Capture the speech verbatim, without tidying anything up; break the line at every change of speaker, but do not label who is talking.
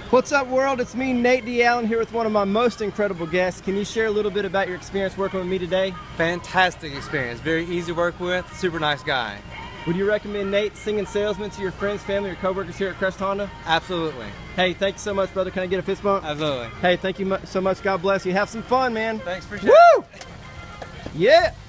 What's up, world? It's me, Nate D. Allen, here with one of my most incredible guests. Can you share a little bit about your experience working with me today?
Fantastic experience. Very easy to work with. Super nice guy.
Would you recommend Nate singing Salesman to your friends, family, or coworkers here at Crest Honda?
Absolutely.
Hey, thank you so much, brother. Can I get a fist bump?
Absolutely.
Hey, thank you so much. God bless you. Have some fun, man.
Thanks for sharing.
Woo! Yeah.